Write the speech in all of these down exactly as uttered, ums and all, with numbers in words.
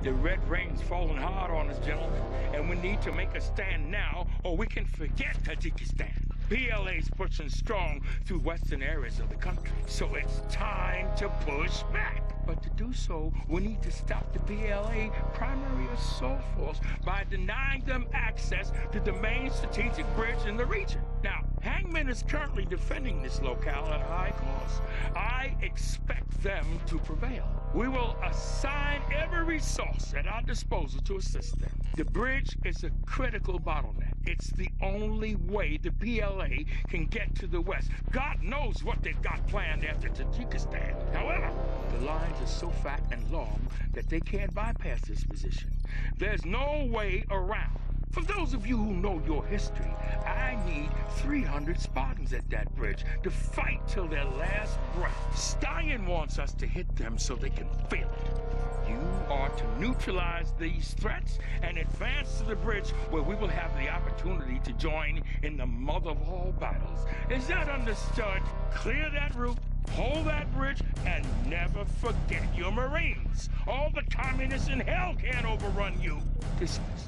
The red rain's falling hard on us, gentlemen, and we need to make a stand now, or we can forget Tajikistan. P L A's pushing strong through western areas of the country, so it's time to push back. But to do so, we need to stop the P L A primary assault force by denying them access to the main strategic bridge in the region. Now, Hangman is currently defending this locale at high cost. I expect them to prevail. We will assign every resource at our disposal to assist them. The bridge is a critical bottleneck. It's the only way the P L A can get to the west. God knows what they've got planned after Tajikistan. However, the lines are so fat and long that they can't bypass this position. There's no way around. For those of you who know your history, I need three hundred Spartans at that bridge to fight till their last breath. Stallion wants us to hit them so they can feel it. You are to neutralize these threats and advance to the bridge where we will have the opportunity to join in the mother of all battles. Is that understood? Clear that route, hold that bridge, and never forget your Marines. All the communists in hell can't overrun you. Dismissed.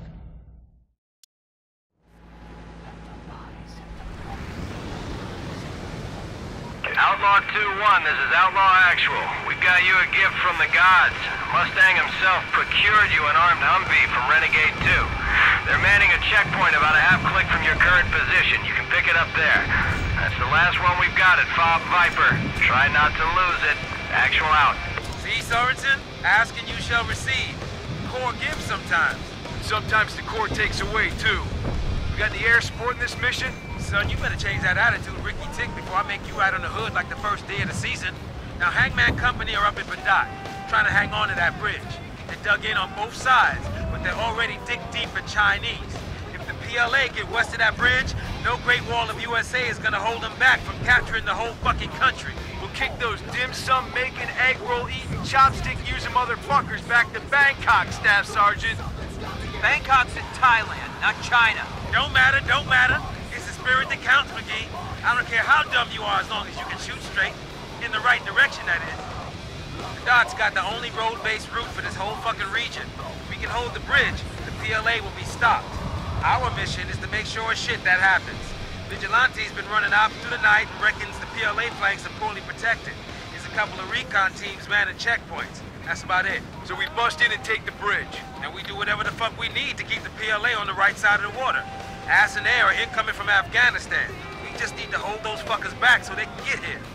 Outlaw two one, this is Outlaw Actual. We've got you a gift from the gods. Mustang himself procured you an armed Humvee from Renegade two. They're manning a checkpoint about a half click from your current position. You can pick it up there. That's the last one we've got at Fob Viper. Try not to lose it. Actual out. See, Sorensen? Ask and you shall receive. Corps gives sometimes. Sometimes the Corps takes away, too. We got the air supporting this mission? Son, you better change that attitude, Ricky Tick, before I make you out on the hood like the first day of the season. Now, Hangman Company are up in Badat, trying to hang on to that bridge. They dug in on both sides, but they're already dick deep in Chinese. If the P L A get west of that bridge, no Great Wall of U S A is gonna hold them back from capturing the whole fucking country. We'll kick those dim sum making, egg roll eating, chopstick using motherfuckers back to Bangkok, Staff Sergeant. Bangkok's in Thailand, not China. Don't matter, don't matter. It's the spirit that counts, McGee. I don't care how dumb you are as long as you can shoot straight. In the right direction, that is. The Dot's got the only road-based route for this whole fucking region. If we can hold the bridge, the P L A will be stopped. Our mission is to make sure as shit that happens. Vigilante's been running out through the night and reckons the P L A flanks are poorly protected. There's a couple of recon teams manning checkpoints. That's about it. So we bust in and take the bridge. And we do whatever the fuck we need to keep the P L A on the right side of the water. Ass and air are incoming from Afghanistan. We just need to hold those fuckers back so they can get here.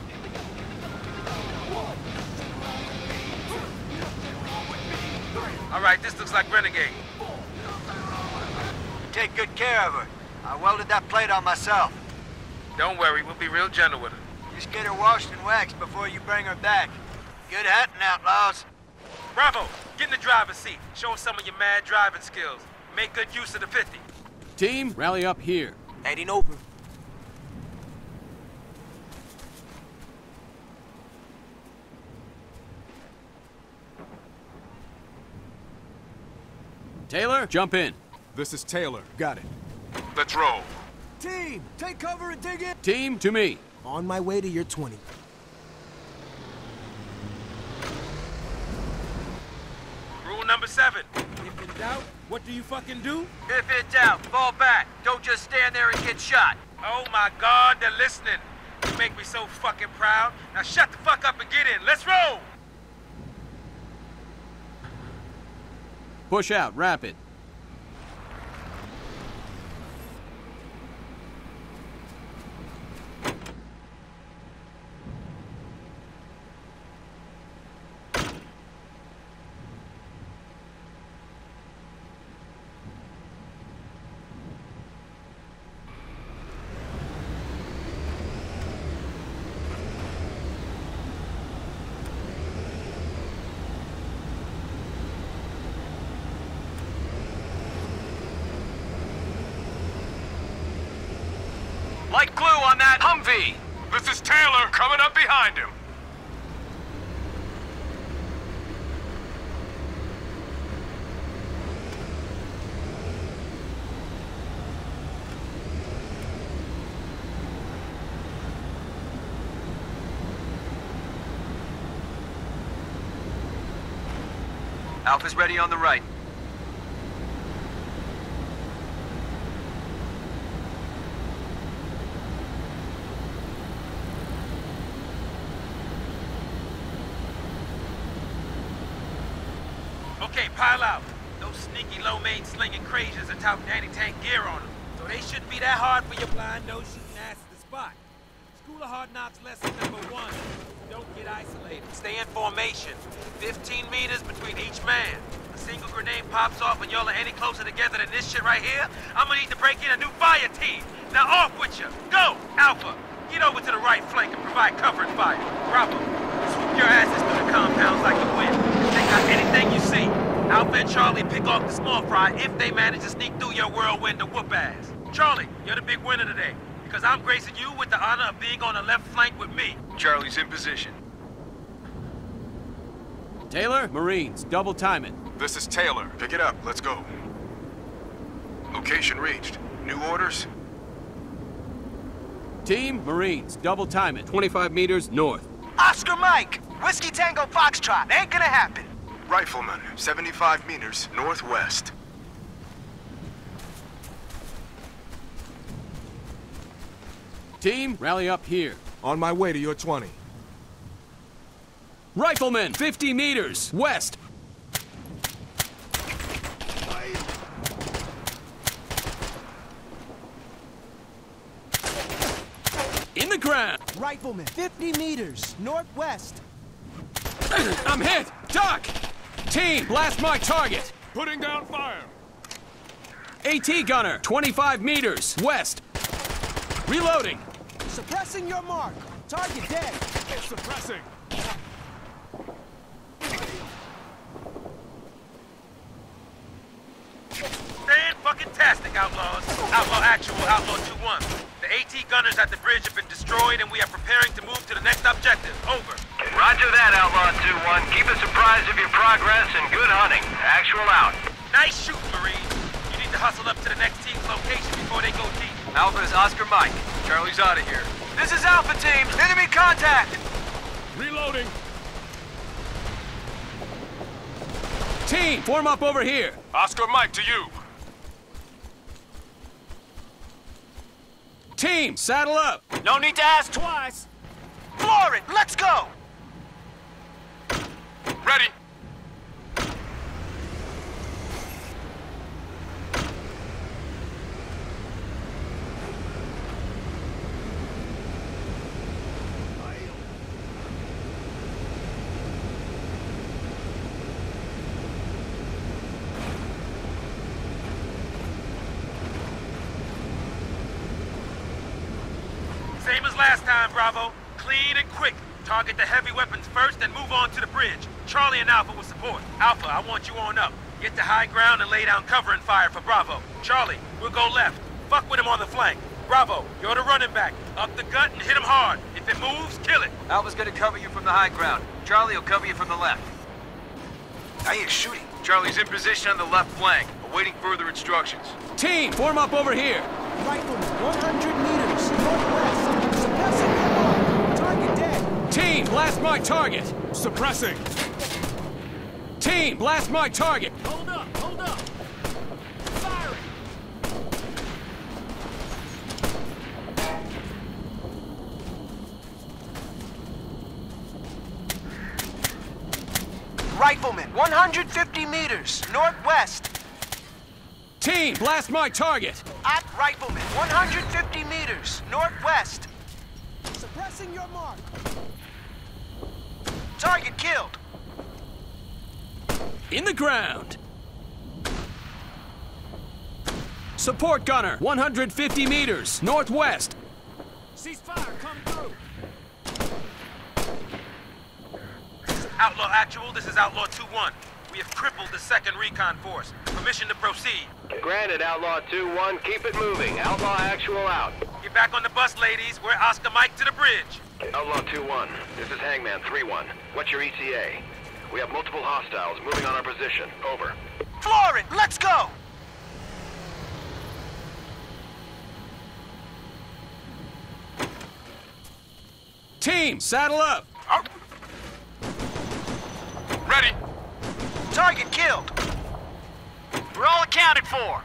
All right, this looks like Renegade. Take good care of her. I welded that plate on myself. Don't worry, we'll be real gentle with her. Just get her washed and waxed before you bring her back. Good hunting, outlaws. Bravo, get in the driver's seat. Show us some of your mad driving skills. Make good use of the fifty. Team, rally up here. Heading over. Taylor, jump in. This is Taylor. Got it. Let's roll. Team, take cover and dig in. Team, to me. On my way to your twenty. Rule number seven. If in doubt, what do you fucking do? If in doubt, fall back. Don't just stand there and get shot. Oh my God, they're listening. You make me so fucking proud. Now shut the fuck up and get in. Let's roll! Push out, rapid. Light glue on that Humvee! This is Taylor coming up behind him. Alpha's ready on the right. Okay, pile out. Those sneaky low-main slinging crazies are touting anti-tank gear on them, so they shouldn't be that hard for your blind nose shooting ass to spot. School of Hard Knocks lesson number one. Don't get isolated. Stay in formation. fifteen meters between each man. A single grenade pops off and y'all are any closer together than this shit right here, I'm gonna need to break in a new fire team. Now off with you. Go, Alpha. Get over to the right flank and provide cover and fire. Bravo. Swoop your asses through the compounds like the wind. Take out anything you see. Alpha and Charlie pick off the small fry if they manage to sneak through your whirlwind to whoop ass. Charlie, you're the big winner today, because I'm gracing you with the honor of being on the left flank with me. Charlie's in position. Taylor, Marines, double time it. This is Taylor. Pick it up. Let's go. Location reached. New orders? Team, Marines, double time it. twenty-five meters north. Oscar Mike! Whiskey Tango Foxtrot. Ain't gonna happen. Rifleman, seventy-five meters northwest. Team, rally up here. On my way to your twenty. Rifleman, fifty meters west. In the ground. Rifleman, fifty meters northwest. I'm hit. Duck. Team, blast my target. Putting down fire. AT gunner, twenty-five meters west. Reloading. Suppressing your mark. Target dead. Suppressing. Fan-fucking-tastic, Outlaws. Outlaw Actual, Outlaw two one. The AT gunners at the bridge have been destroyed and we are preparing to move to the next objective. Over. Roger that, Outlaw two one. Keep us apprised of your progress and good hunting. Actual out. Nice shooting, Marine. You need to hustle up to the next team's location before they go deep. Alpha is Oscar Mike. Charlie's out of here. This is Alpha Team. Enemy contact. Reloading. Team, form up over here. Oscar Mike to you. Team, saddle up. No need to ask twice. Floor it. Let's go. Ready. Same as last time, Bravo. Clean and quick. Target the heavy weapons first, then move on to the bridge. Charlie and Alpha will support. Alpha, I want you on up. Get to high ground and lay down cover and fire for Bravo. Charlie, we'll go left. Fuck with him on the flank. Bravo, you're the running back. Up the gut and hit him hard. If it moves, kill it. Alpha's gonna cover you from the high ground. Charlie will cover you from the left. I hear shooting. Charlie's in position on the left flank, awaiting further instructions. Team, form up over here. Rifleman, one hundred meters northwest. Suppressing your mark. Target dead. Team, blast my target. Suppressing. Team, blast my target. Hold up, hold up. Firing. Rifleman, one hundred fifty meters northwest. Team, blast my target. At Rifleman, one hundred fifty meters northwest. Suppressing your mark. Target killed. In the ground. Support gunner, one hundred fifty meters northwest. Ceasefire, come through. Outlaw Actual, this is Outlaw two one. We have crippled the second recon force. Permission to proceed. Granted, Outlaw two one. Keep it moving. Outlaw Actual out. Get back on the bus, ladies. We're Oscar Mike to the bridge. Outlaw two one. This is Hangman three one. What's your E T A? We have multiple hostiles moving on our position. Over. Floor it. Let's go. Team, saddle up. Ready. Target killed. We're all accounted for.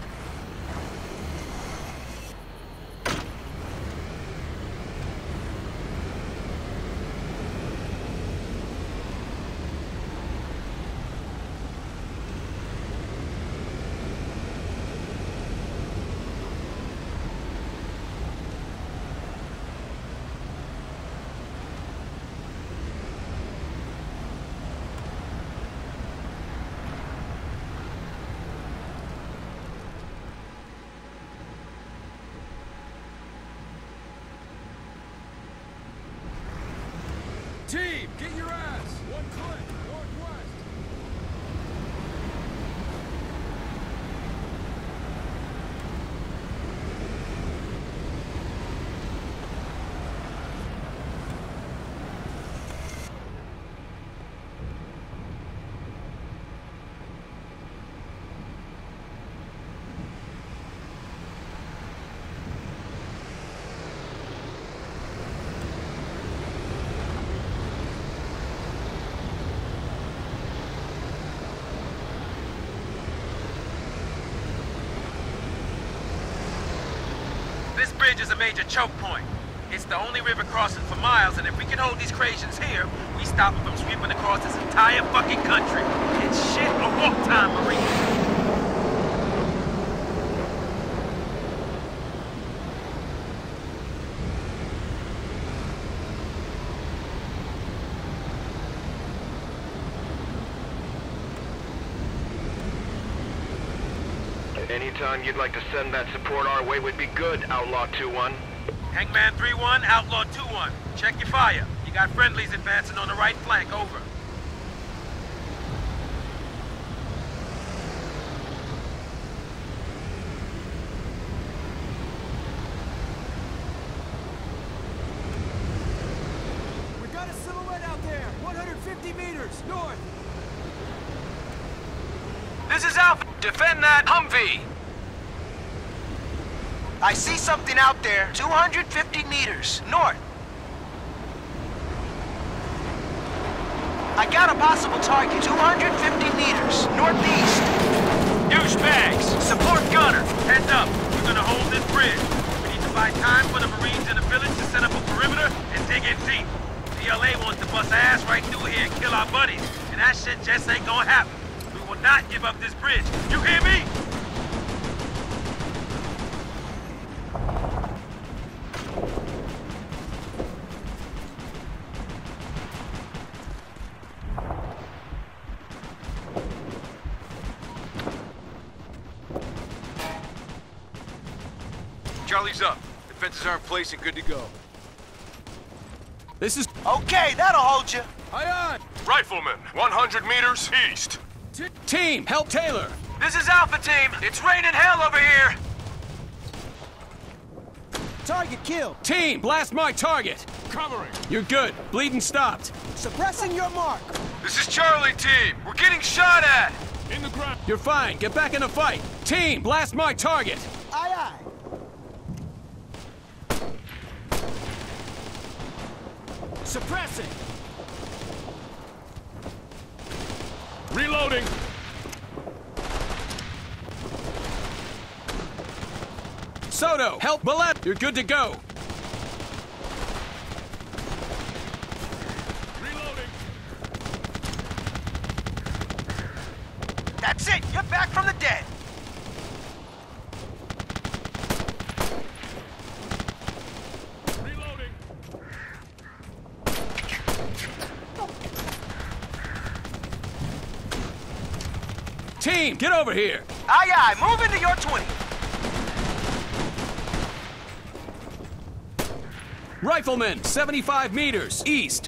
Team, get your ass! One click, northwest! This bridge is a major choke point. It's the only river crossing for miles, and if we can hold these Crazians here, we stop them from sweeping across this entire fucking country. It's shit or walk time, Marine. Anytime you'd like to send that support our way would be good, Outlaw two one. Hangman three one, Outlaw two one. Check your fire. You got friendlies advancing on the right flank, over. We got a silhouette out there, one hundred fifty meters north. This is Alpha. Defend that Humvee. I see something out there, two hundred fifty meters north. I got a possible target, two hundred fifty meters northeast. Douchebags. Support gunner. Heads up. We're gonna hold this bridge. We need to buy time for the Marines in the village to set up a perimeter and dig in deep. P L A wants to bust ass right through here and kill our buddies, and that shit just ain't gonna happen. We will not give up this bridge. You hear me? Charlie's up. Defenses are in place and good to go. This is... Okay, that'll hold you. Aye, Rifleman, one hundred meters east. aye! Team, help Taylor! This is Alpha Team. It's raining hell over here. Target killed. Team, blast my target! Covering. You're good. Bleeding stopped. Suppressing your mark. This is Charlie Team. We're getting shot at. In the ground. You're fine. Get back in the fight. Team, blast my target! Aye, aye. Suppressing. Reloading. Soto, help Bullet! You're good to go. Reloading. That's it, you're back from the dead. Reloading. Team, get over here! Aye, aye, move into your twenty. Rifleman, seventy-five meters, east.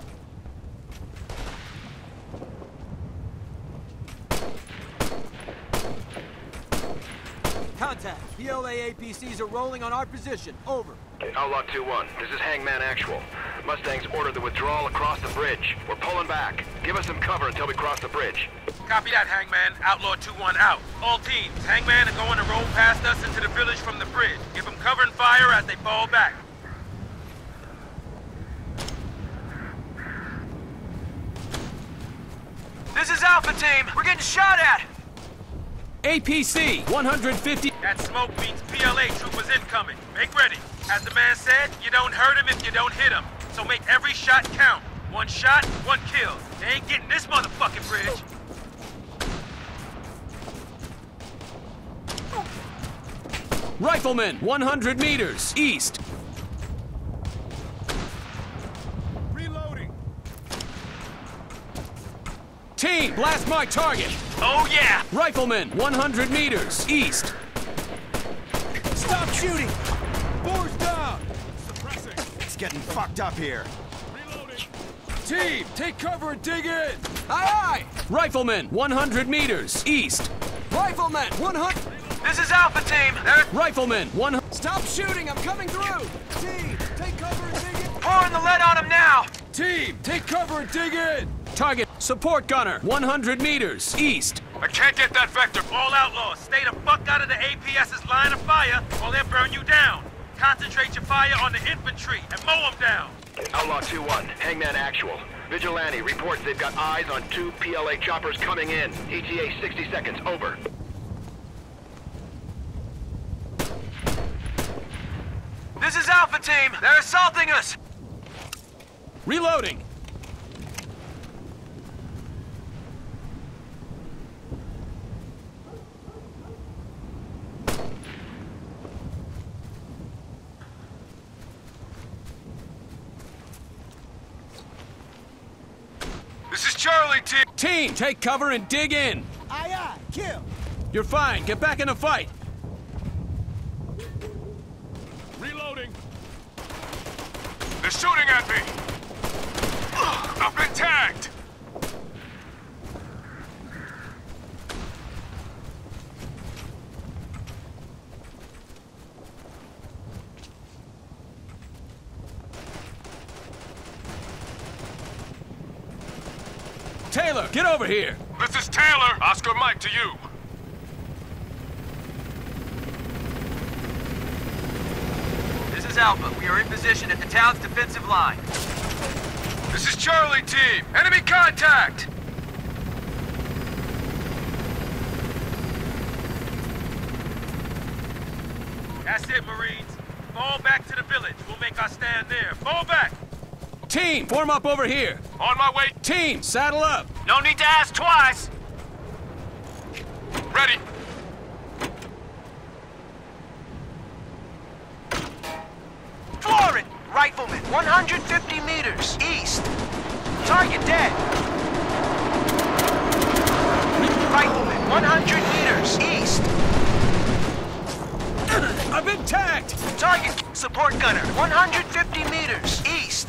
Contact. P L A A P Cs are rolling on our position. Over. Outlaw two one, this is Hangman Actual. Mustangs ordered the withdrawal across the bridge. We're pulling back. Give us some cover until we cross the bridge. Copy that, Hangman. Outlaw two one out. All teams, Hangman are going to roll past us into the village from the bridge. Give them cover and fire as they fall back. This is Alpha Team. We're getting shot at. A P C, one hundred fifty. That smoke means P L A troopers incoming. Make ready. As the man said, you don't hurt him if you don't hit him. So make every shot count. One shot, one kill. They ain't getting this motherfucking bridge. Rifleman, one hundred meters, east. Reloading. Team, blast my target. Oh yeah! Rifleman, one hundred meters, east. Stop shooting! Boar's down. Suppressing. It's getting fucked up here. Reloading. Team, take cover and dig in. Aye, aye. Rifleman, one hundred meters, east. Rifleman, one hundred. This is Alpha Team. They're Rifleman, one hundred. Stop shooting! I'm coming through! Team, take cover and dig in. pouring the lead on them now. Team, take cover and dig in. Target, support gunner, one hundred meters, east. I can't get that vector. All outlaws, stay the fuck out of the A P S's line of fire or they'll burn you down. Concentrate your fire on the infantry and mow them down. Outlaw two one, Hangman Actual. Vigilante reports they've got eyes on two P L A choppers coming in. E T A sixty seconds, over. This is Alpha Team. They're assaulting us. Reloading. This is Charlie, team. Team, take cover and dig in. Aye, aye, kill! You're fine. Get back in the fight. Reloading. They're shooting at me. Ugh, I've been tagged. Taylor, get over here. This is Taylor. Oscar Mike to you. This is Alpha. We are in position at the town's defensive line. This is Charlie, team. Enemy contact. That's it, Marines. Fall back to the village. We'll make our stand there. Fall back! Team, form up over here. On my way. Team, saddle up. No need to ask twice. Ready. Floor it! Rifleman, one hundred fifty meters, east. Target dead. Rifleman, one hundred meters, east. I've been tagged. Target support gunner, one hundred fifty meters, east.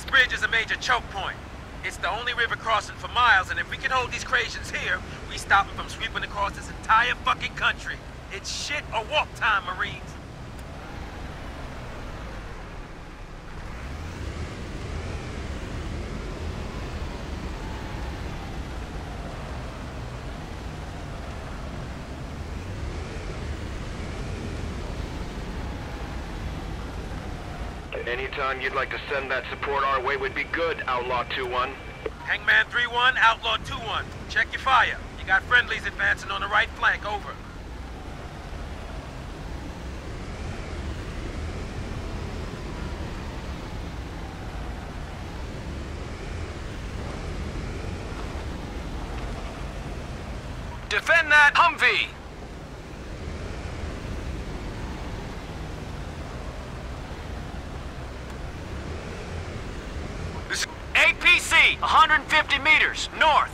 bridge is a major choke point. It's the only river crossing for miles, and if we can hold these Crazians here, we stop them from sweeping across this entire fucking country. It's shit or walk time, Marines. Anytime you'd like to send that support our way would be good, Outlaw two one. Hangman three one, Outlaw two one. Check your fire. You got friendlies advancing on the right flank, over. Defend that Humvee! A P C, one hundred fifty meters, north.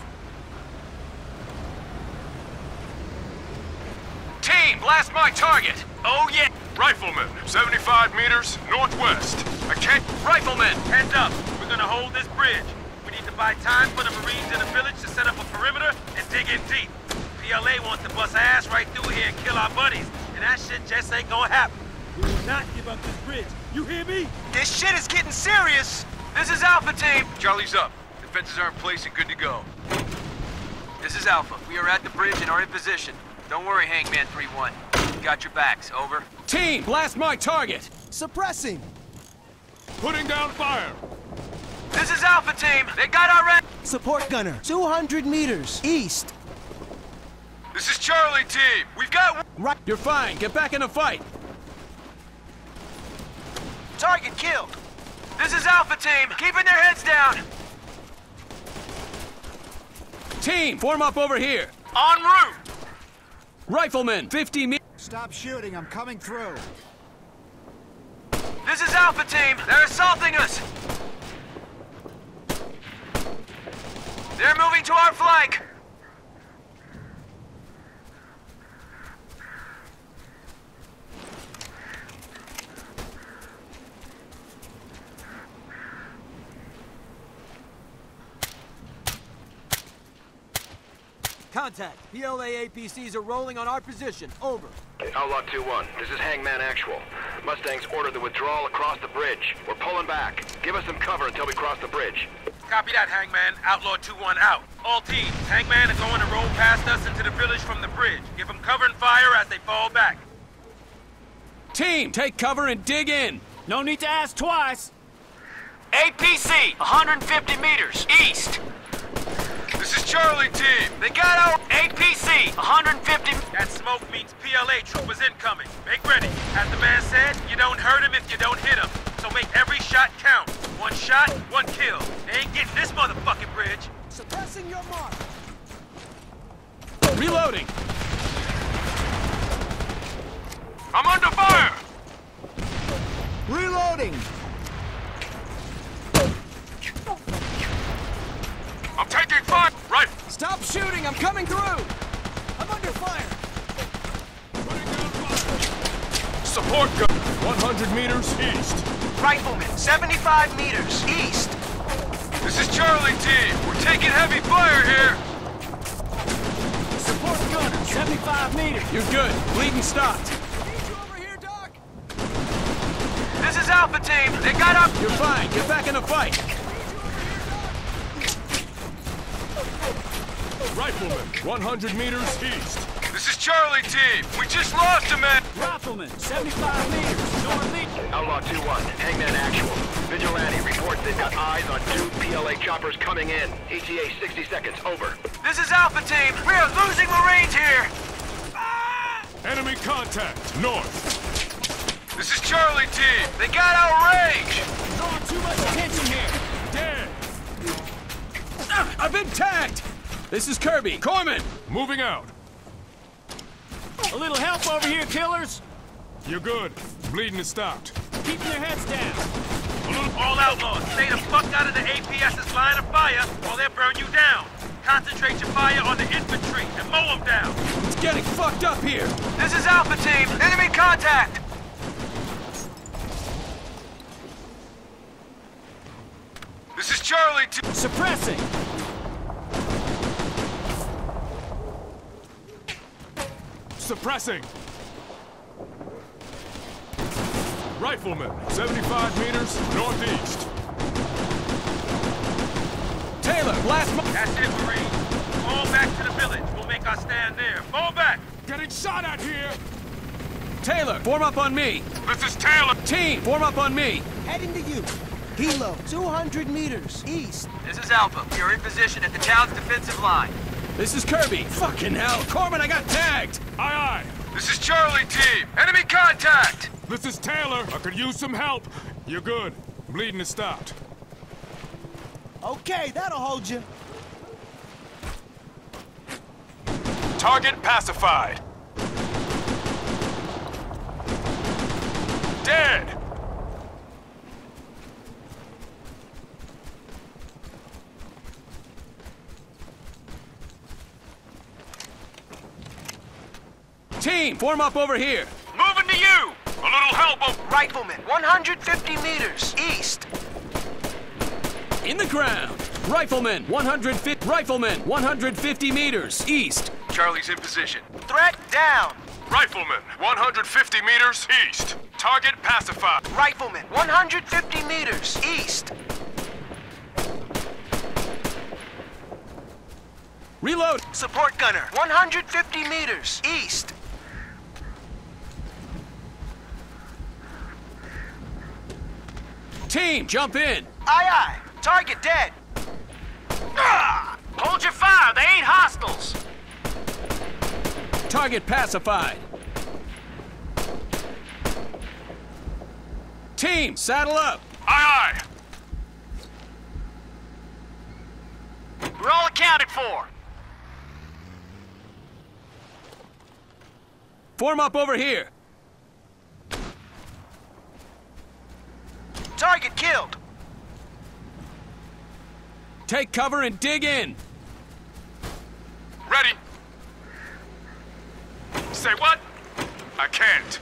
Team, blast my target. Oh yeah. Rifleman, seventy-five meters, northwest. I can't... Rifleman, heads up. We're gonna hold this bridge. We need to buy time for the Marines in the village to set up a perimeter and dig in deep. P L A wants to bust ass right through here and kill our buddies, and that shit just ain't gonna happen. We will not give up this bridge. You hear me? This shit is getting serious. This is Alpha Team. Charlie's up. Defenses are in place and good to go. This is Alpha. We are at the bridge and are in position. Don't worry, Hangman three one. We got your backs, over. Team, blast my target! Suppressing. Putting down fire. This is Alpha Team. They got our red... Support gunner, two hundred meters, east. This is Charlie Team. We've got... Right. You're fine. Get back in the fight. Target killed. This is Alpha Team. Keeping their heads down. Team, form up over here. En route. Rifleman, fifty meters. Stop shooting, I'm coming through. This is Alpha Team. They're assaulting us. They're moving to our flank. Contact. P L A A P Cs are rolling on our position. Over. Outlaw two one, this is Hangman Actual. Mustangs ordered the withdrawal across the bridge. We're pulling back. Give us some cover until we cross the bridge. Copy that, Hangman. Outlaw two one out. All teams, Hangman is going to roll past us into the village from the bridge. Give them cover and fire as they fall back. Team, take cover and dig in. No need to ask twice. A P C, one hundred fifty meters, east. This is Charlie Team. They got our A P C, one hundred fifty... That smoke means P L A troopers incoming. Make ready. As the man said, you don't hurt him if you don't hit him. So make every shot count. One shot, one kill. They ain't getting this motherfucking bridge. Suppressing your mark. Reloading. I'm under fire. Reloading. I'm taking fire. Right. Stop shooting, I'm coming through. I'm under fire. Putting down fire. Support gun. one hundred meters east. Rifleman, seventy-five meters, east. This is Charlie Team. We're taking heavy fire here. Support gunner, seventy-five meters. You're good. Bleeding stopped. Need you over here, Doc. This is Alpha Team. They got up... You're fine. Get back in the fight. Rifleman, one hundred meters east. This is Charlie Team. We just lost a man. Rifleman, seventy-five meters, northeast. Outlaw two one, Hangman Actual. Vigilante reports they've got eyes on two P L A choppers coming in. E T A sixty seconds, over. This is Alpha Team. We are losing Marines here. Enemy contact, north. This is Charlie Team. They got our range. Drawing too much attention here. Dead. Ah, I've been tagged. This is Kirby. Corman. Moving out. A little help over here, killers. You're good. Bleeding has stopped. Keeping their heads down. All outlaws, stay the fuck out of the A P S's line of fire or they'll burn you down. Concentrate your fire on the infantry and mow them down. It's getting fucked up here. This is Alpha Team. Enemy contact. Charlie two. Suppressing! Suppressing! Rifleman, seventy-five meters northeast. Taylor, blast my... That's it, Marine. Fall back to the village. We'll make our stand there. Fall back! Getting shot at here! Taylor, form up on me. This is Taylor! Team, form up on me. Heading to you. Kilo, two hundred meters east. This is Alpha. You're in position at the town's defensive line. This is Kirby. Fucking hell. Corman, I got tagged. Aye, aye. This is Charlie team. Enemy contact. This is Taylor. I could use some help. You're good. Bleeding has stopped. Okay, that'll hold you. Target pacified. Dead! Team, form up over here. Moving to you. A little help over... Rifleman, one hundred fifty meters east. In the ground. Rifleman, one hundred fifty... Rifleman, one hundred fifty meters east. Charlie's in position. Threat down. Rifleman, one hundred fifty meters east. Target pacified. Rifleman, one hundred fifty meters east. Reload. Support gunner, one hundred fifty meters east. Team, jump in. Aye, aye. Target dead. Ah! Hold your fire. They ain't hostiles. Target pacified. Team, saddle up. Aye, aye. We're all accounted for. Form up over here. Target killed. Take cover and dig in. Ready. Say what? I can't.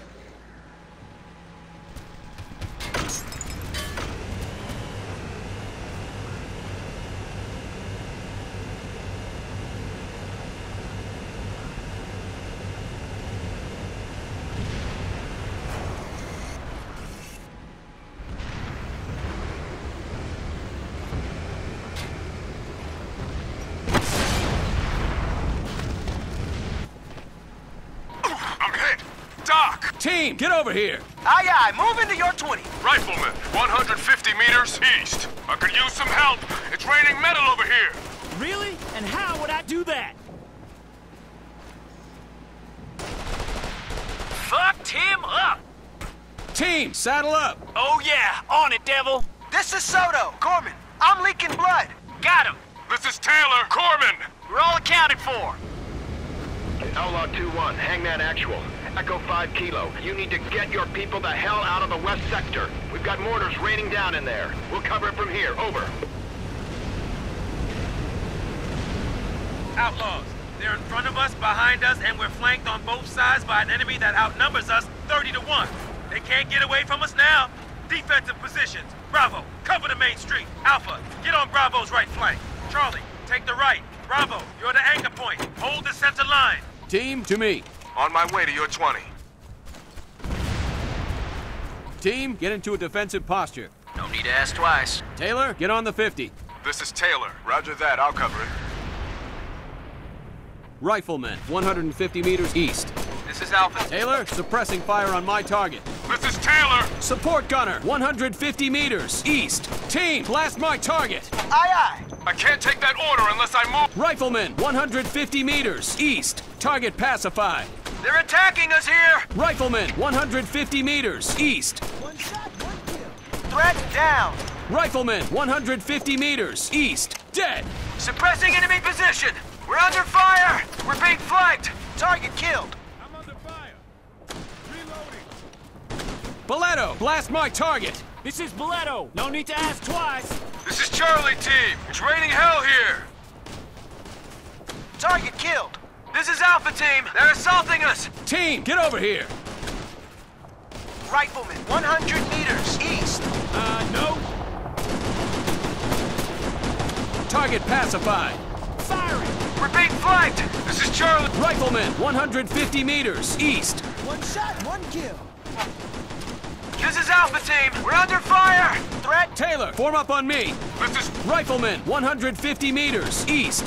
Team, get over here. Aye, aye. Move into your twenty. Rifleman, one hundred fifty meters east. I could use some help. It's raining metal over here. Really? And how would I do that? Fucked him up. Team, saddle up. Oh, yeah. On it, devil. This is Soto. Corman. I'm leaking blood. Got him. This is Taylor. Corman. We're all accounted for. Outlaw two one, Hangman Actual. Echo five Kilo. You need to get your people the hell out of the west sector. We've got mortars raining down in there. We'll cover it from here. Over. Outlaws, they're in front of us, behind us, and we're flanked on both sides by an enemy that outnumbers us thirty to one. They can't get away from us now. Defensive positions. Bravo, cover the main street. Alpha, get on Bravo's right flank. Charlie, take the right. Bravo, you're the anchor point. Hold the center line. Team, to me. On my way to your twenty. Team, get into a defensive posture. No need to ask twice. Taylor, get on the fifty. This is Taylor. Roger that. I'll cover it. Rifleman, one hundred fifty meters east. This is Alpha. Taylor, suppressing fire on my target. This is Taylor. Support gunner, one hundred fifty meters east. Team, blast my target. Aye, aye. I can't take that order unless I move. Rifleman, one hundred fifty meters east. Target pacified. They're attacking us here. Rifleman, one hundred fifty meters east. One shot, one kill. Threat down. Rifleman, one hundred fifty meters east. Dead. Suppressing enemy position. We're under fire. We're being flanked. Target killed. I'm under fire. Reloading. Boletto, blast my target. This is Boletto. No need to ask twice. This is Charlie team. It's raining hell here. Target killed. This is Alpha team. They're assaulting us. Team, get over here. Rifleman, one hundred meters east. Uh, no. Target pacified. Firing! We're being flanked! This is Charlie. Rifleman, one hundred fifty meters east. One shot, one kill. This is Alpha Team! We're under fire! Threat! Taylor, form up on me. This is Rifleman, one hundred fifty meters east.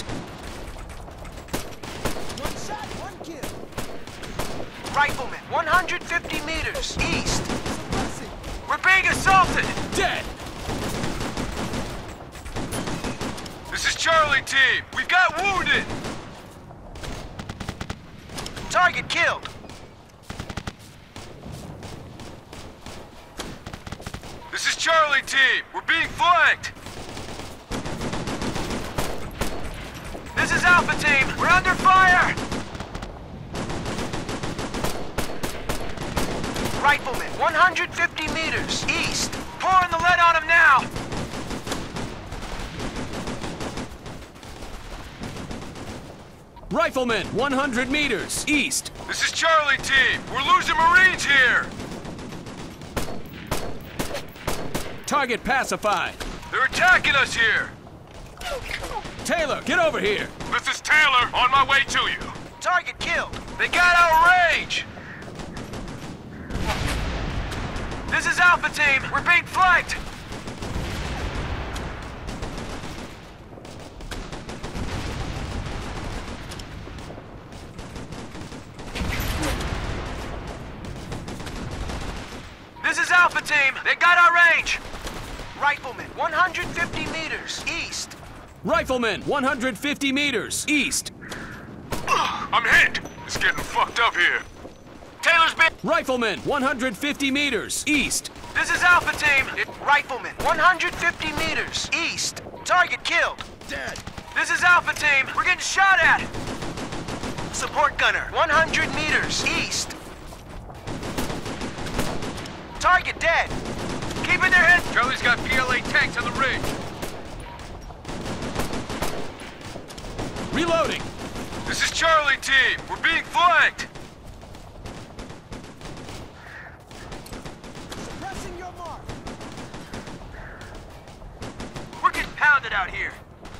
One shot, one kill. Rifleman, one hundred fifty meters east. Suppressing. We're being assaulted! Dead. This is Charlie Team. We've got wounded. Target killed! This is Charlie Team. We're being flanked. This is Alpha Team! We're under fire! Rifleman, one hundred fifty meters east. Pouring the lead on him now! Rifleman, one hundred meters east. This is Charlie Team. We're losing Marines here. Target pacified. They're attacking us here. Taylor, get over here. This is Taylor. On my way to you. Target killed! They got our range! This is Alpha Team! We're being flanked! This is Alpha Team! They got our range! Rifleman, one hundred fifty meters east. Rifleman, one hundred fifty meters east. I'm hit. It's getting fucked up here. Taylor's been... Rifleman, one hundred fifty meters east. This is Alpha Team! It... Rifleman, one hundred fifty meters east. Target killed. Dead. This is Alpha Team! We're getting shot at! Support gunner, one hundred meters east. Target dead. Keeping their head... Charlie's got P L A tanks on the ridge. Reloading. This is Charlie Team. We're being flanked. Suppressing your mark. We're getting pounded out here.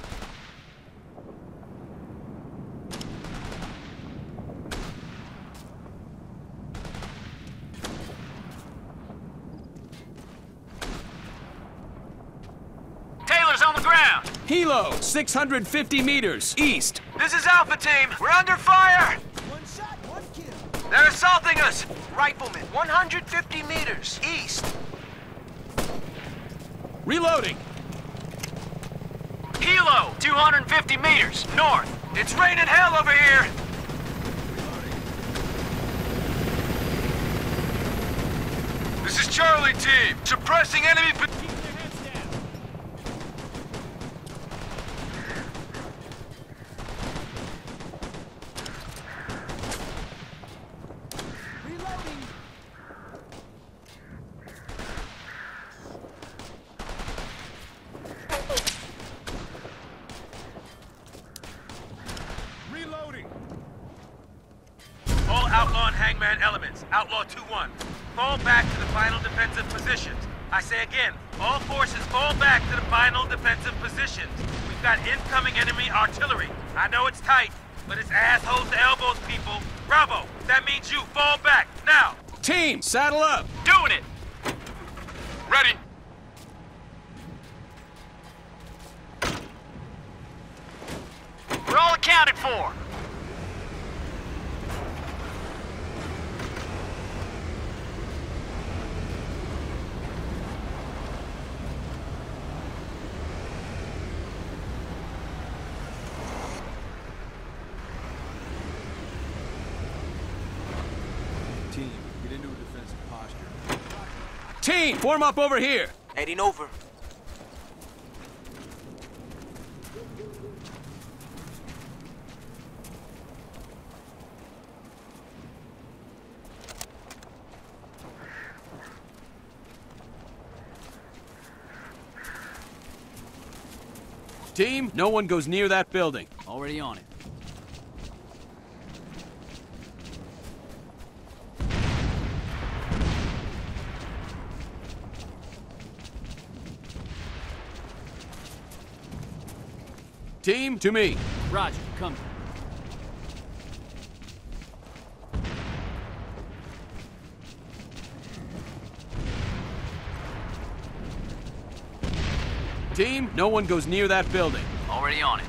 Taylor's on the ground. Hilo, six hundred fifty meters east. This is Alpha Team. We're under fire. One shot, one kill. They're assaulting us. Rifleman, one hundred fifty meters east. Reloading. Hilo, two hundred fifty meters north. It's raining hell over here. This is Charlie Team. Suppressing enemy... Reloading. Reloading. All Outlaw and Hangman elements, Outlaw two one, fall back to the final defensive positions. I say again, all forces fall back to the final defensive positions. We've got incoming enemy artillery. I know it's tight, but it's assholes to elbows, people. Bravo, that means you fall back, now! Team, saddle up. Doing it! Ready. We're all accounted for. Team, get into a defensive posture. Team, form up over here. Heading over. Team, no one goes near that building. Already on it. Team, to me. Roger, come. Team, no one goes near that building. Already on it.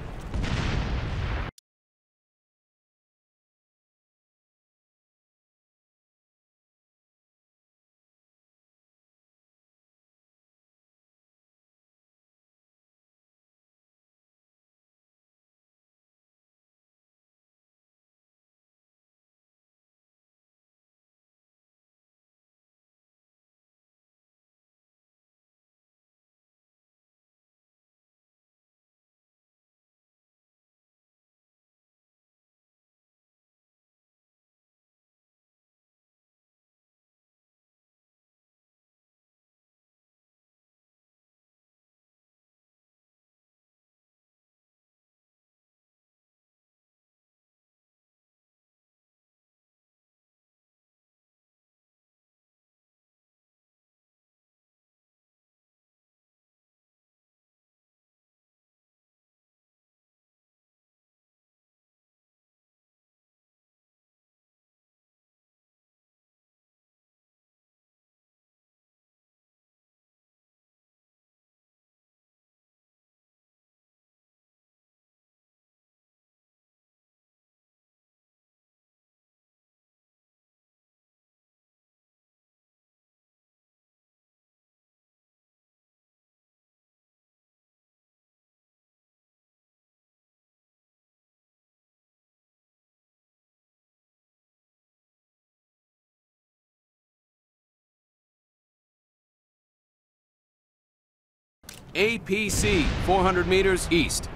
A P C, four hundred meters east.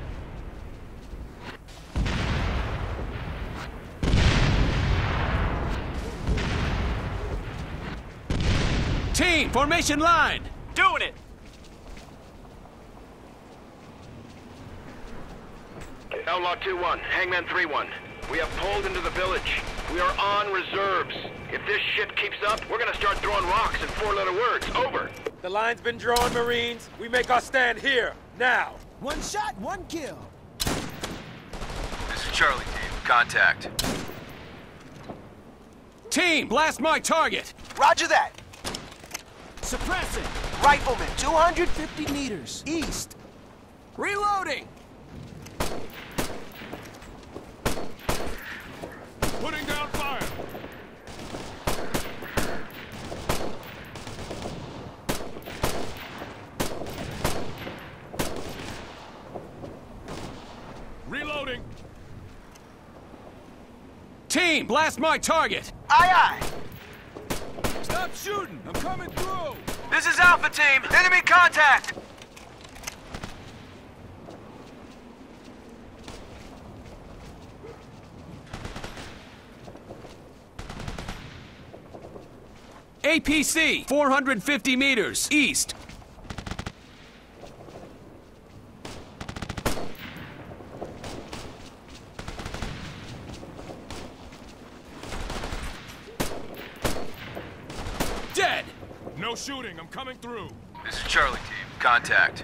Team, formation line! Doing it! Outlaw two one, Hangman three one. We have pulled into the village. We are on reserves. If this shit keeps up, we're gonna start throwing rocks and four-letter words. Over. The line's been drawn, Marines. We make our stand here, now. One shot, one kill. This is Charlie, team. Contact. Team, blast my target! Roger that. Suppressing. Rifleman, two hundred fifty meters east. Reloading! Putting down fire. Reloading. Team, blast my target! Aye, aye. Stop shooting. I'm coming through. This is Alpha Team. Enemy contact. A P C, four hundred fifty meters east. Dead! No shooting. I'm coming through. This is Charlie, team. Contact.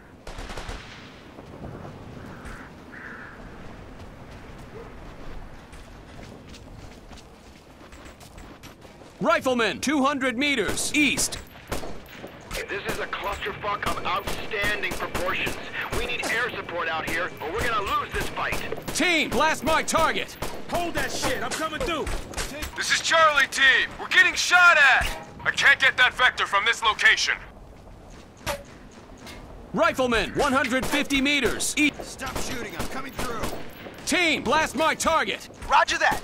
Rifleman, two hundred meters east. This is a clusterfuck of outstanding proportions. We need air support out here, or we're gonna lose this fight. Team, blast my target! Hold that shit. I'm coming through. This is Charlie, team. We're getting shot at. I can't get that vector from this location. Rifleman, one hundred fifty meters east. Stop shooting, I'm coming through. Team, blast my target! Roger that.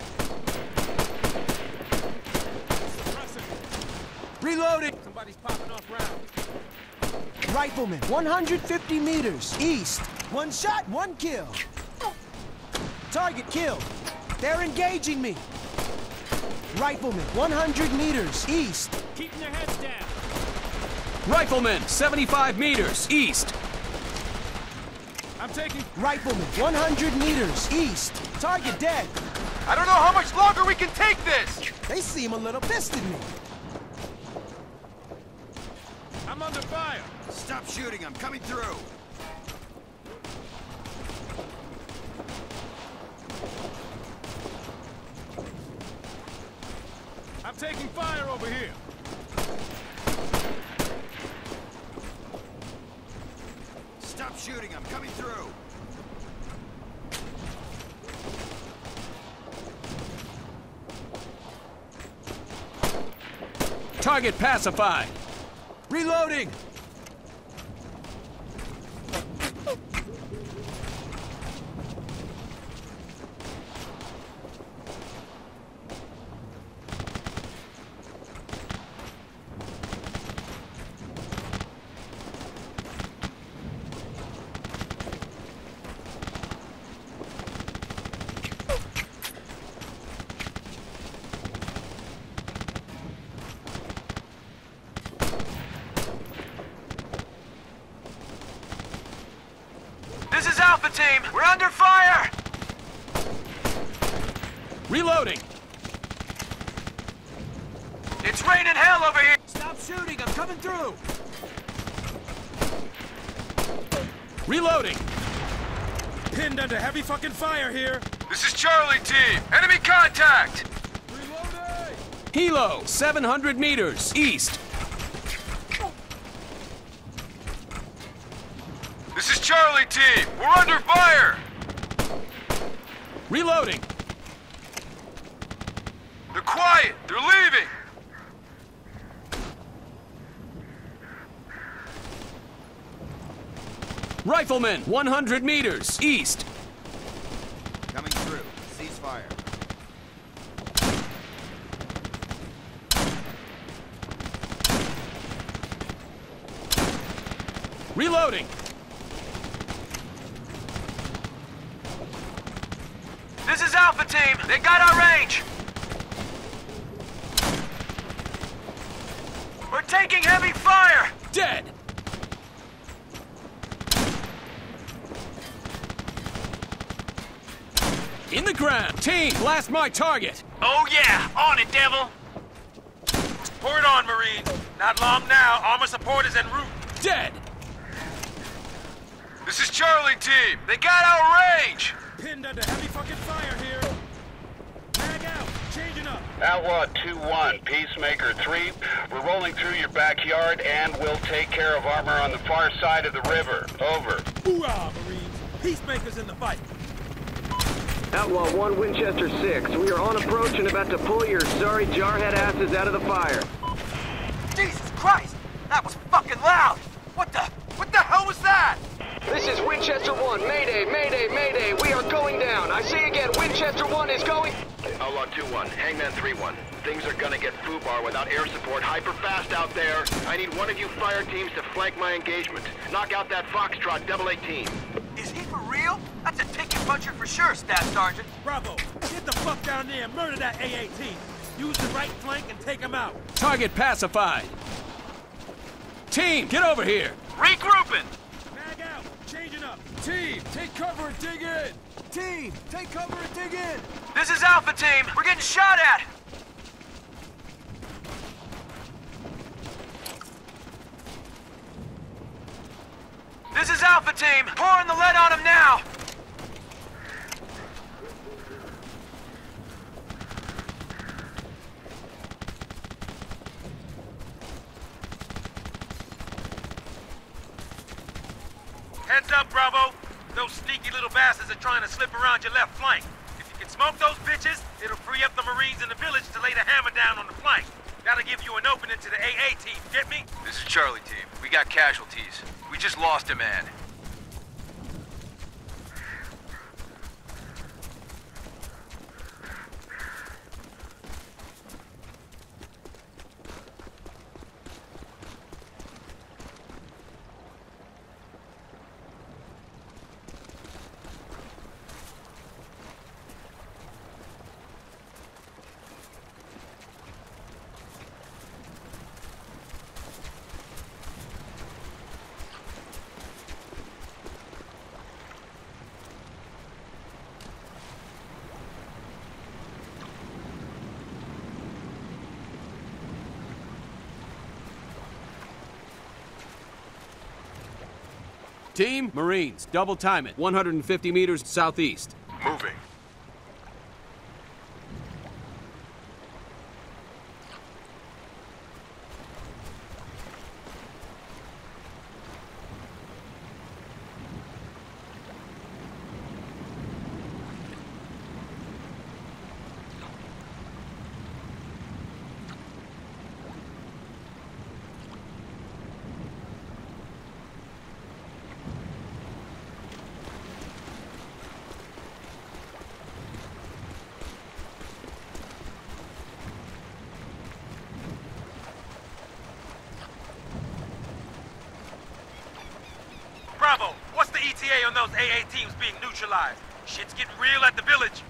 Reloading. Somebody's popping off round. Rifleman, one hundred fifty meters east. One shot, one kill. Target killed. They're engaging me. Rifleman, one hundred meters east. Keeping their heads down. Rifleman, seventy-five meters east. I'm taking... Rifleman, one hundred meters east. Target dead. I don't know how much longer we can take this. They seem a little pissed at me. I'm under fire. Stop shooting, I'm coming through. taking fire over here. Stop shooting, I'm coming through. Target pacified. Reloading! This is Alpha Team. We're under fire! Reloading. It's raining hell over here! Stop shooting, I'm coming through! Reloading. Pinned under heavy fucking fire here. This is Charlie Team. Enemy contact! Reloading! Hilo, seven hundred meters east. This is Charlie Team. We're under fire! Reloading. They're quiet. They're leaving. Rifleman, one hundred meters east. Coming through. Ceasefire. Reloading. This is Alpha Team. They got our range. We're taking heavy fire. Dead. In the ground. Team, blast my target. Oh yeah, on it, devil. Pour it on, Marine. Not long now. Armor support is en route. Dead. This is Charlie Team. They got our range. Pinned under heavy fucking fire here. Mag out. Changing up. Outlaw two one, Peacemaker three. We're rolling through your backyard and we'll take care of armor on the far side of the river. Over. Hoorah, Marines. Peacemakers in the fight. Outlaw one, Winchester six. We are on approach and about to pull your sorry jarhead asses out of the fire. Jesus Christ! That was fucking loud! What the... what the hell was that? This is Winchester one. Mayday, mayday, mayday. We are going down. I say again, Winchester one is going... Outlaw two one, Hangman three one. Things are gonna get foobar without air support. Hyper fast out there. I need one of you fire teams to flank my engagement. Knock out that Foxtrot double eighteen. Is he for real? That's a ticket puncher for sure, Staff Sergeant. Bravo. Get the fuck down there and murder that A eighteen. Use the right flank and take him out. Target pacified. Team, get over here. Regrouping. Mag out. Changing up. Team, take cover and dig in. Team, take cover and dig in! This is Alpha Team. We're getting shot at. This is Alpha Team. Pouring the lead on him now. Heads up, Bravo. Those sneaky little bastards are trying to slip around your left flank. If you can smoke those bitches, it'll free up the Marines in the village to lay the hammer down on the flank. Gotta give you an opening to the A A team, get me? This is Charlie Team. We got casualties. We just lost a man. Team, Marines, double time it. one hundred fifty meters southeast. Moving. A on those A A teams being neutralized. Shit's getting real at the village.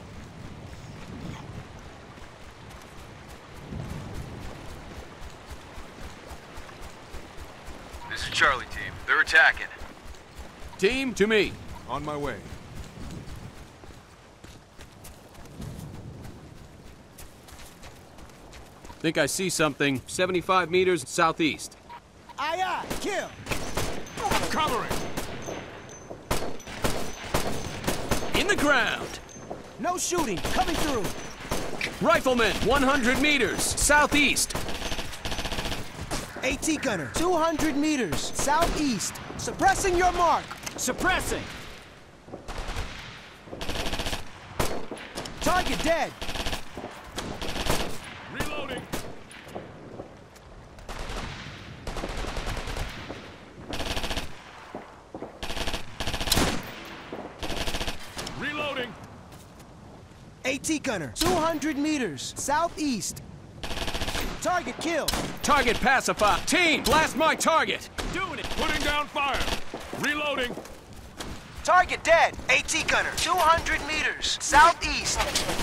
This is Charlie team. They're attacking. Team, to me. On my way. Think I see something. seventy-five meters southeast. Aye, aye, kill. Covering. In the ground. No shooting, coming through. Rifleman, one hundred meters southeast. AT gunner, two hundred meters southeast. Suppressing your mark. Suppressing. Target dead. Reloading. Reloading. AT gunner, two hundred meters southeast. Target killed. Target pacified. Team, blast my target. Doing it. Putting down fire. Reloading. Target dead. AT gunner, two hundred meters southeast.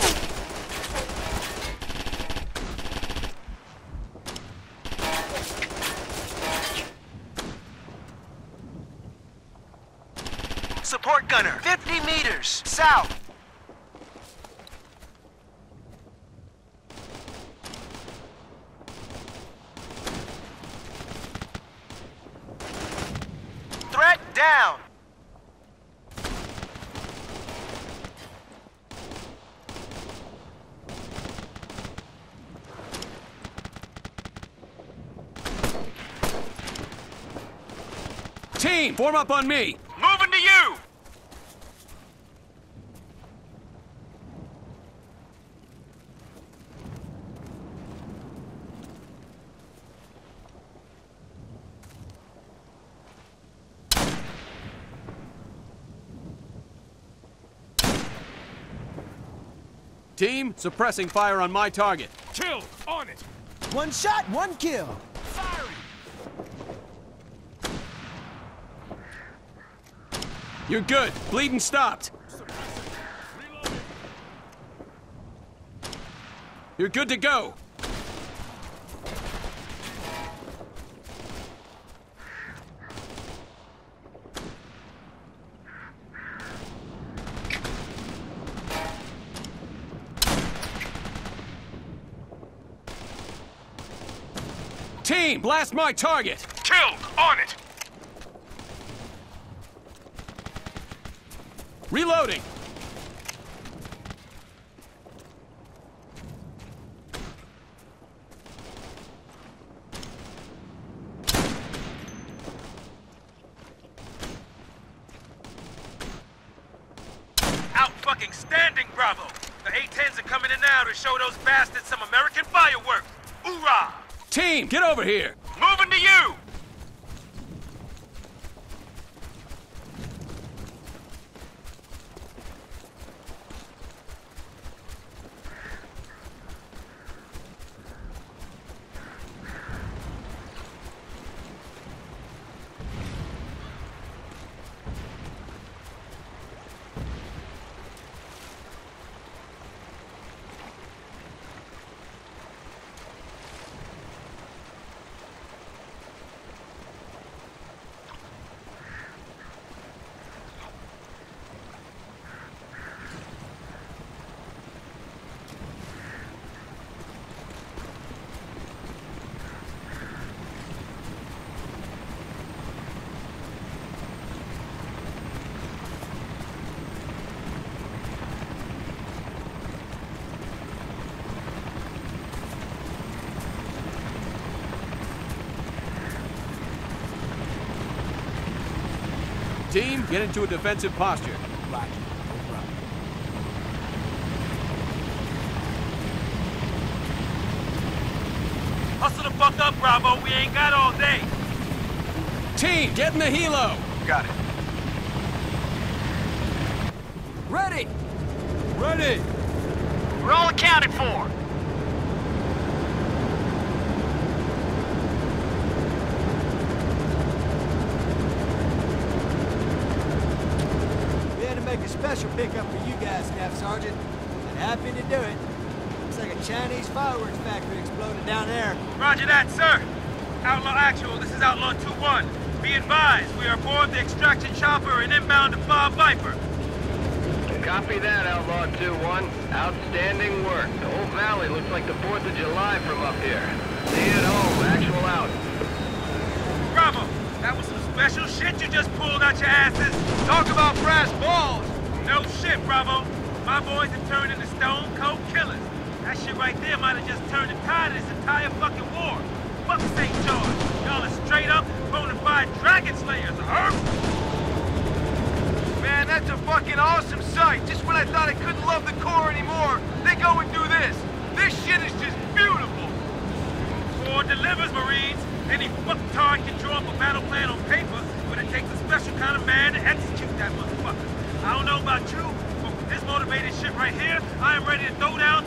Support gunner, fifty meters south. Threat down. Team, form up on me. Moving to you! Team, suppressing fire on my target. Kill. On it. One shot, one kill. Firing. You're good. Bleeding stopped. Reloading. You're good to go. Team, blast my target. Killed. On it. Reloading. Out fucking standing, Bravo! The A tens are coming in now to show those bastards some American fireworks! Hoorah! Team, get over here. Moving to you! Team, get into a defensive posture. Roger. No problem. Hustle the fuck up, Bravo. We ain't got all day. Team, get in the helo. Got it. Ready. Ready. We're all accounted for. a special pickup for you guys, Staff Sergeant. And happy to do it. Looks like a Chinese fireworks factory exploded down there. Roger that, sir. Outlaw Actual, this is Outlaw two one. Be advised, we are aboard the extraction chopper and inbound to Bob Viper. Copy that, Outlaw two one. Outstanding work. The whole valley looks like the fourth of July from up here. See you at home. Actual out. Bravo! That was some special shit you just pulled out your asses. Talk about brass balls! No shit, Bravo. My boys have turned into stone cold killers. That shit right there might have just turned the tide of this entire fucking war. Fuck Saint George. Y'all are straight up bona fide dragon slayers, huh? Man, that's a fucking awesome sight. Just when I thought I couldn't love the Corps anymore, they go and do this. This shit is just beautiful. Corps delivers, Marines. Any fucktard can draw up a battle plan on paper, but it takes a special kind of man to execute that motherfucker. I don't know about you, but with this motivated shit right here, I am ready to throw down